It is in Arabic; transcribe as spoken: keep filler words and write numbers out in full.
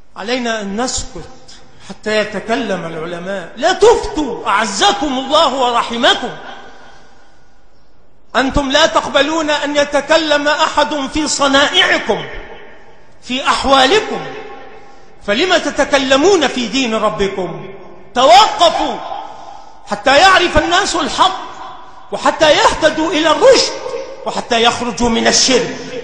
علينا أن نسكت حتى يتكلم العلماء. لا تفتوا أعزكم الله ورحمكم. أنتم لا تقبلون أن يتكلم أحد في صنائعكم، في أحوالكم، فلما تتكلمون في دين ربكم؟ توقفوا حتى يعرف الناس الحق، وحتى يهتدوا إلى الرشد، وحتى يخرجوا من الشرك.